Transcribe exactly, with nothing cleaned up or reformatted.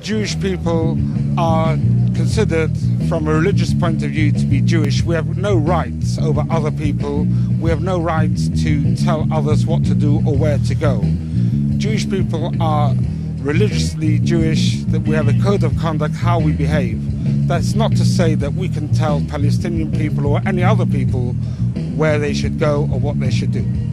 Jewish people are considered from a religious point of view to be Jewish. We have no rights over other people. We have no rights to tell others what to do or where to go. Jewish people are religiously Jewish, that we have a code of conduct, how we behave. That's not to say that we can tell Palestinian people or any other people where they should go or what they should do.